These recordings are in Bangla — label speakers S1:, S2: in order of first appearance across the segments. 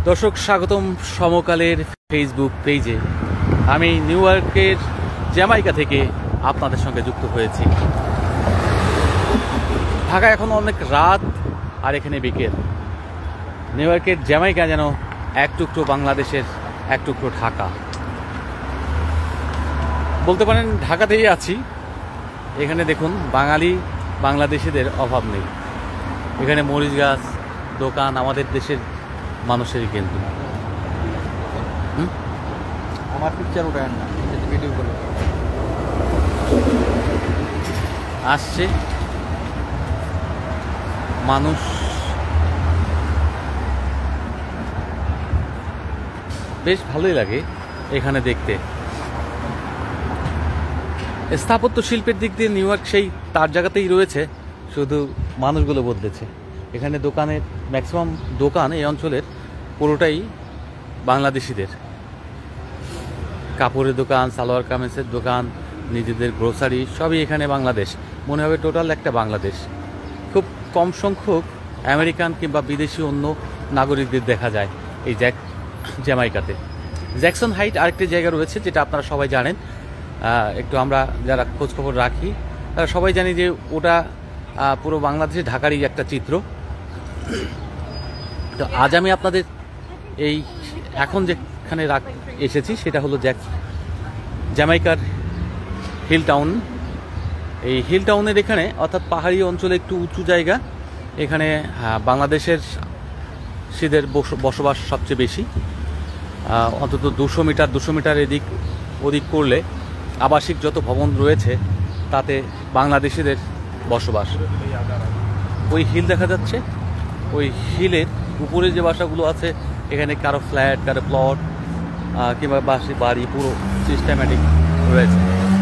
S1: দর্শক স্বাগতম সমকালের ফেসবুক পেজে। আমি নিউ ইয়র্কের জ্যামাইকা থেকে আপনাদের সঙ্গে যুক্ত হয়েছি। ঢাকা এখন অনেক রাত আর এখানে বিকেল। নিউ ইয়র্কের জ্যামাইকা যেন এক টুকরো বাংলাদেশের এক টুকরো ঢাকা বলতে পারেন। ঢাকাতেই আছি। এখানে দেখুন বাঙালি বাংলাদেশিদের অভাব নেই। এখানে মরিচ গাছ, দোকান আমাদের দেশের মানুষেরই কিন্তু।
S2: আমার পিকচার ওঠায় না, ভিডিও করে
S1: আসছে মানুষ। বেশ ভালোই লাগে এখানে দেখতে। স্থাপত্য শিল্পের দিক দিয়ে নিউ ইয়র্ক সেই তার জায়গাতেই রয়েছে, শুধু মানুষগুলো বদলেছে। এখানে দোকানের ম্যাক্সিমাম দোকান এই অঞ্চলের পুরোটাই বাংলাদেশিদের। কাপড়ের দোকান, সালোয়ার কামিজের দোকান, নিজেদের গ্রোসারি সবই এখানে বাংলাদেশ। মনে হবে টোটাল একটা বাংলাদেশ। খুব কম সংখ্যক আমেরিকান কিংবা বিদেশি অন্য নাগরিকদের দেখা যায় এই জ্যামাইকাতে। জ্যাকসন হাইট আরেকটি জায়গা রয়েছে, যেটা আপনারা সবাই জানেন। একটু আমরা যারা খোঁজখবর রাখি তারা সবাই জানি যে ওটা পুরো বাংলাদেশে ঢাকারই একটা চিত্র। তো আজ আমি আপনাদের এই এখন যেখানে এসেছি সেটা হলো জ্যামাইকার হিল টাউন। এই হিল টাউনের এখানে অর্থাৎ পাহাড়ি অঞ্চলে একটু উঁচু জায়গা। এখানে বাংলাদেশের সিদের বসবাস সবচেয়ে বেশি। অন্তত 200 মিটার এদিক ওদিক করলে আবাসিক যত ভবন রয়েছে তাতে বাংলাদেশিদের বসবাস। ওই হিল দেখা যাচ্ছে, ওই হিলের উপরে যে বাসাগুলো আছে এখানে কারো ফ্ল্যাট, কারো প্লট কিংবা বাড়ি পুরো সিস্টেম্যাটিক রয়েছে।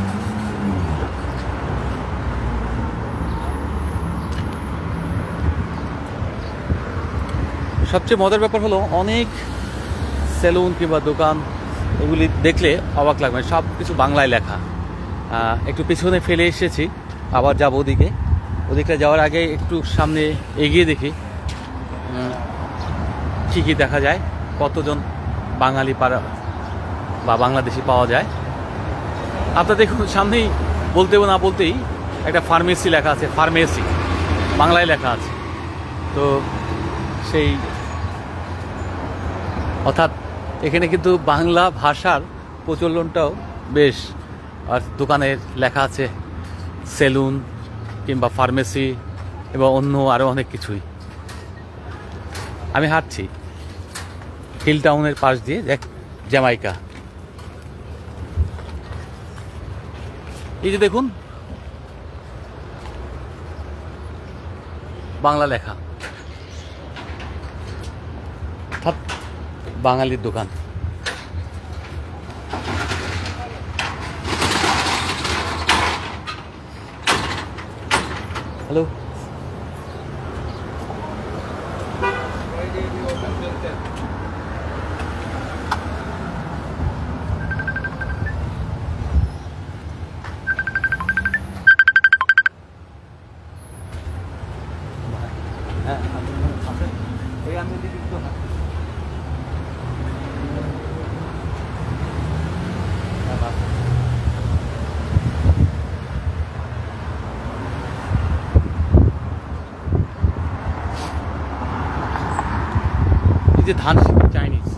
S1: সবচেয়ে মজার ব্যাপার হলো অনেক সেলুন কিংবা দোকান এগুলি দেখলে অবাক লাগবে, সব কিছু বাংলায় লেখা। একটু পিছনে ফেলে এসেছি, আবার যাব ওদিকটা যাওয়ার আগে একটু সামনে এগিয়ে দেখি কী কী দেখা যায়, কতজন বাঙালি পাড়া বা বাংলাদেশি পাওয়া যায়। আপনারা দেখুন সামনেই বলতেও না বলতেই একটা ফার্মেসি লেখা আছে, ফার্মেসি বাংলায় লেখা আছে। তো সেই অর্থাৎ এখানে কিন্তু বাংলা ভাষার প্রচলনটাও বেশ। আর দোকানের লেখা আছে সেলুন কিংবা ফার্মেসি এবং অন্য আরও অনেক কিছুই। আমি হাঁটছি হিল টাউনের পাশ দিয়ে জ্যামাইকা। এই যে দেখুন বাংলা লেখা, অর্থাৎ বাঙালির দোকান। হ্যালো, হ্যাঁ আমি যে ধান চাইনিজ।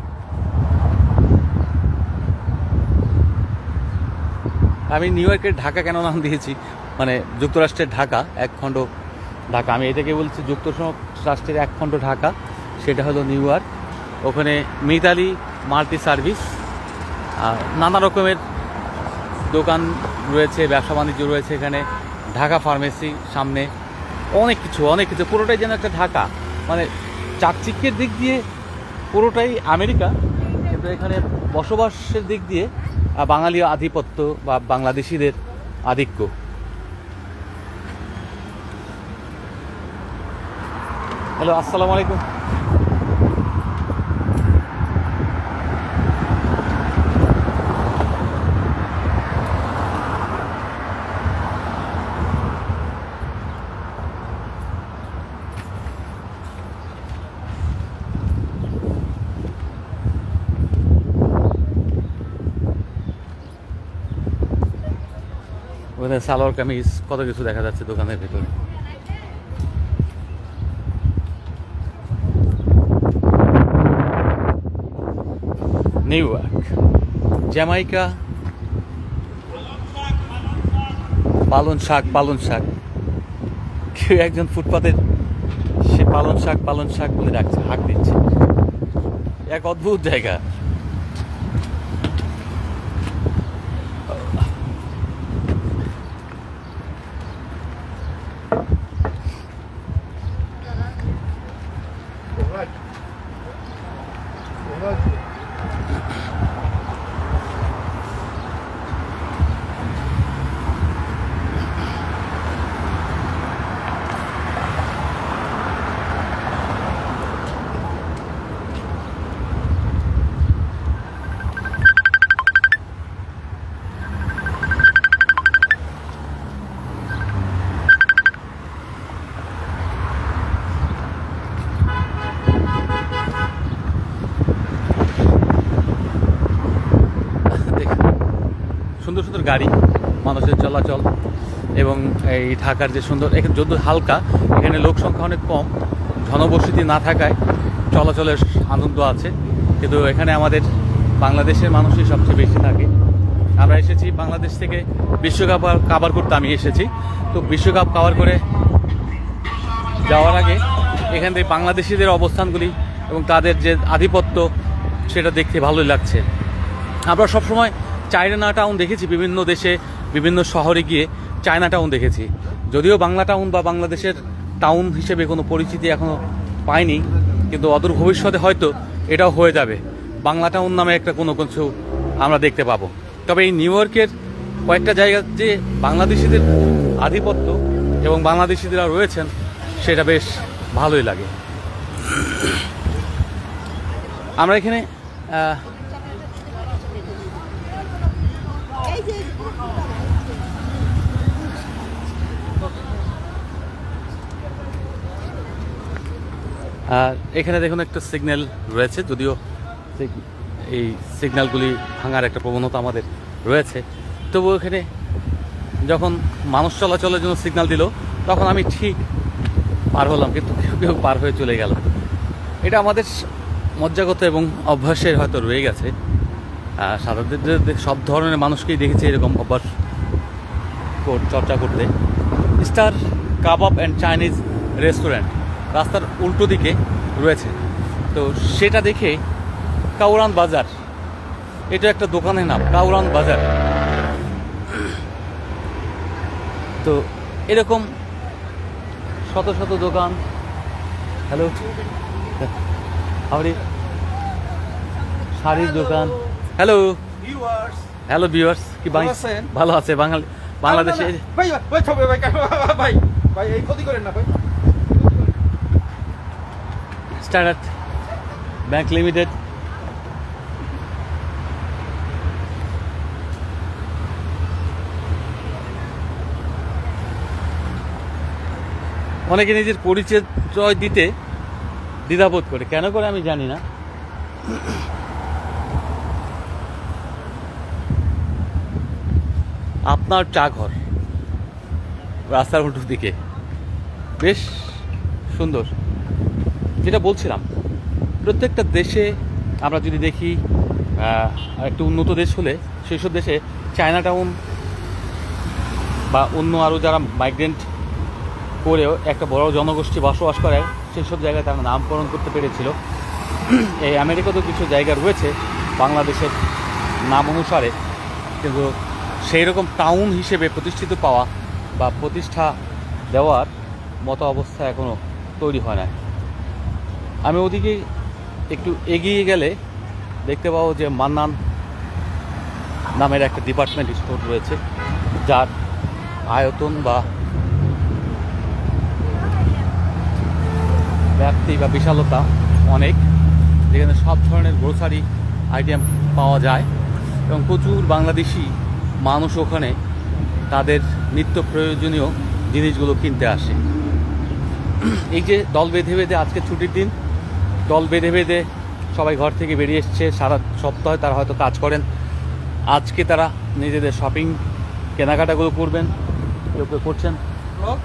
S1: আমি নিউ ইয়র্কের ঢাকা কেন নাম দিয়েছি, মানে যুক্তরাষ্ট্রের ঢাকা, এক খণ্ড ঢাকা। আমি এটাকে বলছি যুক্তরাষ্ট্রের এক খণ্ড ঢাকা, সেটা হলো নিউ ইয়র্ক। ওখানে মিতালি মাল্টি সার্ভিস, নানা রকমের দোকান রয়েছে, ব্যবসা বাণিজ্য রয়েছে এখানে। ঢাকা ফার্মেসি সামনে, অনেক কিছু পুরোটাই যেন একটা ঢাকা। মানে চাকচিক্যের দিক দিয়ে পুরোটাই আমেরিকা, কিন্তু এখানে বসবাসের দিক দিয়ে বাঙালি আধিপত্য বা বাংলাদেশিদের আধিক্য। হ্যালো, আসসালামু আলাইকুম। ওখানে সালোয়ার কামিজ কত কিছু দেখা যাচ্ছে দোকানের ভেতরে। New York, Jamaica. পালন শাক, কেউ একজন ফুটপাতের সে পালন শাক বলে ডাকছে, হাঁক দিচ্ছে। এক অদ্ভুত জায়গা। সুন্দর সুন্দর গাড়ি, মানুষের চলাচল, এবং এই ঢাকার যে সুন্দর, এখানে যদিও হালকা, এখানে লোক সংখ্যা অনেক কম, ঘনবসতি না থাকায় চলাচলের আনন্দ আছে। কিন্তু এখানে আমাদের বাংলাদেশের মানুষই সবচেয়ে বেশি থাকে। আমরা এসেছি বাংলাদেশ থেকে বিশ্বকাপ কাভার করতে, আমি এসেছি তো বিশ্বকাপ কাভার করে যাওয়ার আগে এখান থেকে বাংলাদেশিদের অবস্থানগুলি এবং তাদের যে আধিপত্য সেটা দেখতে ভালোই লাগছে। আমরা সবসময় চায়না টাউন দেখেছি, বিভিন্ন দেশে বিভিন্ন শহরে গিয়ে চায়না টাউন দেখেছি, যদিও বাংলা টাউন বা বাংলাদেশের টাউন হিসেবে কোনো পরিচিতি এখনও পাইনি, কিন্তু অদূর ভবিষ্যতে হয়তো এটাও হয়ে যাবে, বাংলা টাউন নামে একটা কোনো কিছু আমরা দেখতে পাবো। তবে এই নিউ ইয়র্কের কয়েকটা জায়গা যে বাংলাদেশিদের আধিপত্য এবং বাংলাদেশিরা রয়েছেন সেটা বেশ ভালোই লাগে। আমরা এখানে এখানে দেখুন একটা সিগন্যাল রয়েছে, যদিও এই সিগন্যালগুলি ভাঙার একটা প্রবণতা আমাদের রয়েছে, তবুও এখানে যখন মানুষ চলাচলের জন্য সিগন্যাল দিল তখন আমি ঠিক পার হলাম, কিন্তু কেউ কেউ পার হয়ে চলে গেল। এটা আমাদের মজ্জাগত এবং অভ্যাসের হয়তো রয়ে গেছে। সাধারণত সব ধরনের মানুষকেই দেখেছি এরকম অভ্যাস চর্চা করতে। Star kebab and Chinese restaurant রাস্তার উল্টো দিকে রয়েছে, তো সেটা দেখে কাউরান বাজার, এটা একটা দোকানের নাম কাউরান বাজার। তো এরকম শত শত দোকান। হ্যালো, আমাদের শাড়ির দোকান। হ্যালো হ্যালো ভিউয়ার্স, কি ভালো আছে বাংলাদেশে? স্ট্যান্ডার্ড ব্যাংক লিমিটেড, অনেকে নিজের পরিচয় দিতে দ্বিধাবোধ করে, কেন করে আমি জানি না। আপনার চা ঘর রাস্তার উল্টো দিকে, বেশ সুন্দর। যেটা বলছিলাম, প্রত্যেকটা দেশে আমরা যদি দেখি, একটু উন্নত দেশ হলে সেই সব দেশে চায়না টাউন বা অন্য আরও যারা মাইগ্রেন্ট করেও একটা বড় জনগোষ্ঠী বসবাস করে সেই সব জায়গায় তারা নামকরণ করতে পেরেছিল। এই আমেরিকাতেও কিছু জায়গা রয়েছে বাংলাদেশের নাম অনুসারে, কিন্তু সেই রকম টাউন হিসেবে প্রতিষ্ঠিত পাওয়া বা প্রতিষ্ঠা দেওয়ার মতো অবস্থা এখনও তৈরি হয় না। আমি ওদিকে একটু এগিয়ে গেলে দেখতে পাবো যে মান্নান নামের একটা ডিপার্টমেন্ট স্টোর রয়েছে, যার আয়তন বা ব্যাপ্তি বা বিশালতা অনেক, যেখানে সব ধরনের গ্রোসারি আইটেম পাওয়া যায় এবং প্রচুর বাংলাদেশি মানুষ ওখানে তাদের নিত্য প্রয়োজনীয় জিনিসগুলো কিনতে আসে। এই যে দল বেঁধে বেঁধে, আজকে ছুটির দিন, দল বেঁধে বেঁধে সবাই ঘর থেকে বেরিয়ে এসছে। সারা সপ্তাহে তারা হয়তো কাজ করেন, আজকে তারা নিজেদের শপিং কেনাকাটাগুলো করবেন, কেউ কেউ করছেন।
S2: ব্লগ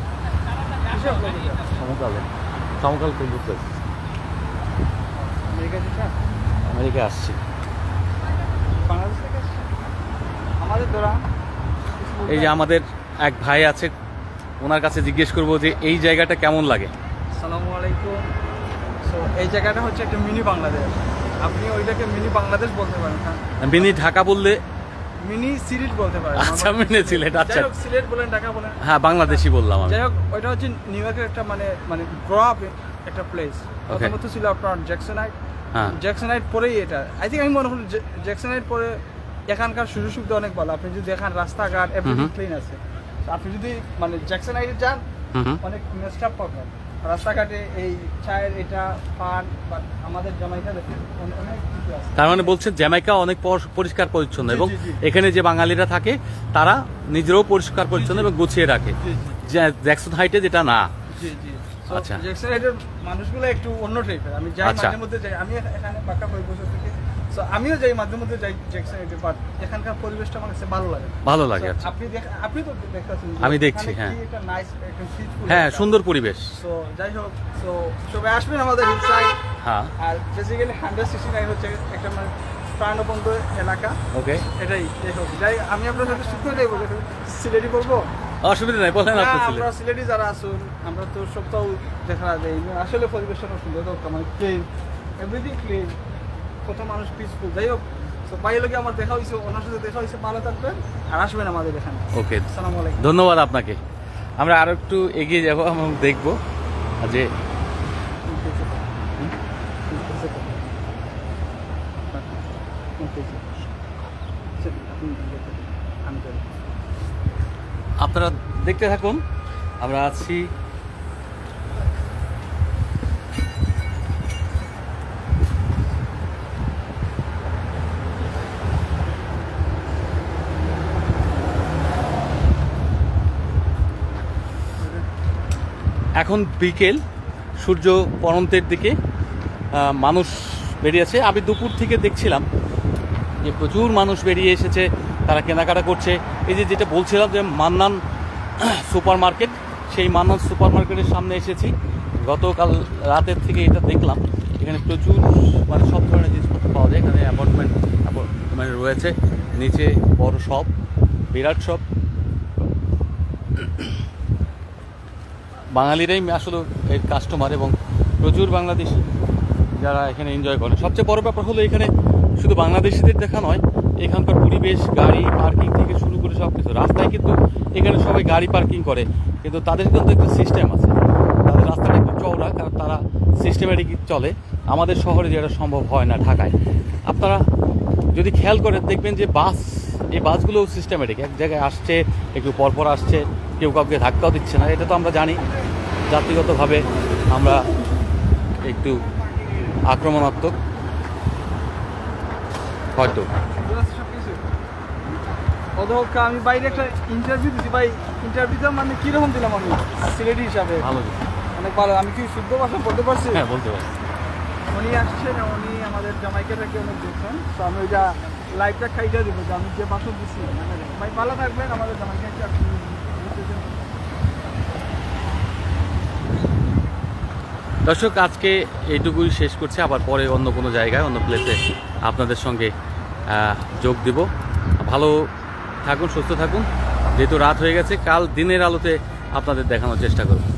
S1: সমকালে সমকাল ফেসবুক পেজ।
S2: আমেরিকা যেটা
S1: আমেরিকা আসছি।
S2: বাংলাদেশ থেকে আসছে। আমাদের ধরা
S1: এই যে আমাদের এক ভাই আছে, ওনার কাছে জিজ্ঞেস করবো যে এই জায়গাটা কেমন লাগে।
S2: আসসালামু আলাইকুম। সো এই জায়গাটা হচ্ছে একটা মিনি বাংলাদেশ। আপনি ওইটাকে মিনি বাংলাদেশ বলতে পারেন, হ্যাঁ।
S1: মিনি ঢাকা বললে
S2: মিনি সিলেট বলতে পারেন।
S1: আচ্ছা, মিনি সিলেট, আচ্ছা।
S2: যাই হোক, সিলেট বলেন, ঢাকা বলেন,
S1: হ্যাঁ বাংলাদেশি বললাম আমি।
S2: যাই হোক, ওইটা হচ্ছে নিউ ইয়র্কের একটা মানে গ্রো আপ একটা প্লেস। প্রথমত ছিল আপনার জ্যাকসনাইট।
S1: হ্যাঁ,
S2: জ্যাকসনাইট পরেই এটা, আই থিঙ্ক আমি মনে করি জ্যাকসনাইট পরে এখানকার সুযোগ সুবিধা অনেক ভালো। আপনি যদি দেখেন রাস্তাঘাট এভরিথিং ক্লিন আছে। আপনি যদি মানে জ্যাকসনাইটে যান অনেক মেস্টাপ পাবেন রাস্তাঘাটে। এই চায়ের এটা পান বা আমাদের জামাইকা অনেক কিছু আছে।
S1: তার মানে বলছেন জ্যামাইকা অনেক পরিষ্কার পরিচ্ছন্ন, এবং
S2: জি, জি।
S1: এখানে যে বাঙালিরা থাকে তারা নিজেরাও পরিষ্কার পরিচ্ছন্ন এবং গুছিয়ে রাখে, জ্যাকসন হাইটে যেটা না।
S2: জি জি।
S1: আচ্ছা।
S2: জ্যাকসনাইটের মানুষগুলো একটু অন্য টাইপের। আমি যাই
S1: আচ্ছা।
S2: মাঝে মধ্যে যাই, আমি এখানে পাক্কা 5 বছর থেকে। সো আমিও যাই মাঝে মধ্যে যাই জ্যাকসনাইটে, বাট এখানকার পরিবেশটা আমার কাছে ভালো লাগে।
S1: ভালো লাগে।
S2: So,
S1: আচ্ছা,
S2: আপনি তো দেখতেছেন।
S1: আমি দেখছি, হ্যাঁ।
S2: একটা নাইস একটা পিসফুল।
S1: হ্যাঁ, সুন্দর পরিবেশ।
S2: সো যাই হোক, সো সবাই আসবেন আমাদের হিলসাইড।
S1: হ্যাঁ,
S2: আর বেসিক্যালি 169 হচ্ছে একটা মানে প্রাণবন্ত এলাকা।
S1: ওকে,
S2: এটাই। যাই হোক, আমি আপনার সাথে শুধু এটাই বলবো, সিলেটি বলবো।
S1: অসুবিধা নাই, বলেন আপনি।
S2: হ্যাঁ, আমরা সিলেটি যারা আসুন, আমরা তো সপ্তাহ দেখা যায় আসলে পরিবেশটা অনেক সুন্দর, মানে ক্লিন, এভরিথিং ক্লিন, কত মানুষ পিসফুল। যাই হোক, তো বাইরে লোকে আমার দেখা হয়েছে, ওনার সাথে দেখা হয়েছে। ভালো থাকবেন আর আসবেন আমাদের এখানে।
S1: ওকে,
S2: আসসালামু আলাইকুম।
S1: ধন্যবাদ আপনাকে। আমরা আরো একটু এগিয়ে যাবো এবং দেখবো যে আপনারা দেখতে থাকুন। আমরা আছি এখন বিকেল, সূর্য পড়ন্তের দিকে, মানুষ বেরিয়েছে। আমি দুপুর থেকে দেখছিলাম যে প্রচুর মানুষ বেরিয়ে এসেছে, তারা কেনাকাটা করছে। এই যে যেটা বলছিলাম যে মান্নান সুপার মার্কেট, সেই মান্নান সুপার মার্কেটের সামনে এসেছি। গতকাল রাতের থেকে এটা দেখলাম, এখানে প্রচুর মানে সব ধরনের জিনিসপত্র পাওয়া যায়। এখানে অ্যাপার্টমেন্ট মানে রয়েছে, নিচে বড় শপ, বিরাট শপ। বাঙালিরাই আসলে এর কাস্টমার, এবং প্রচুর বাংলাদেশি যারা এখানে এনজয় করে। সবচেয়ে বড় ব্যাপার হলো এখানে শুধু বাংলাদেশিদের দেখা নয়, এখানকার পরিবেশ, গাড়ি পার্কিং থেকে শুরু করে সব কিছু। রাস্তায় কিন্তু এখানে সবাই গাড়ি পার্কিং করে, কিন্তু তাদের কিন্তু একটা সিস্টেম আছে। তাদের রাস্তাটা একটু চওড়া, কারণ তারা সিস্টেমেটিক চলে। আমাদের শহরে যেটা সম্ভব হয় না ঢাকায়। আপনারা যদি খেয়াল করেন দেখবেন যে এই বাসগুলোও সিস্টেমেটিক, এক জায়গায় আসছে, একটু পরপর আসছে, কেউ কাউকে ধাক্কাও দিচ্ছে না। এটা তো আমরা জানি, জাতিগতভাবে আমরা একটু আক্রমণাত্মক হয়তো।
S2: আমি বাইরে একটা ইন্টারভিউ দিচ্ছি ভাই। ইন্টারভিউটা মানে কিরকম দিলাম আমি সিলেটি হিসাবে?
S1: ভালো,
S2: অনেক ভালো। আমি কি শুদ্ধ ভাষা বলতে পারছি?
S1: হ্যাঁ, বলতে পারি।
S2: উনি আসছেন, উনি আমাদের জামাইকা থেকে অনেক দেখছেন। তো আমি ওইটা লাইভটা খাইটা দেবো যে আমি যে ভাষণ দিচ্ছি। ভাই ভালো থাকবেন, আমাদের জামাইকা।
S1: দর্শক, আজকে এইটুকুই শেষ করছে। আবার পরে অন্য কোনো জায়গায়, অন্য প্লেসে আপনাদের সঙ্গে যোগ দিব। ভালো থাকুন, সুস্থ থাকুন। যেহেতু রাত হয়ে গেছে, কাল দিনের আলোতে আপনাদের দেখানোর চেষ্টা করব।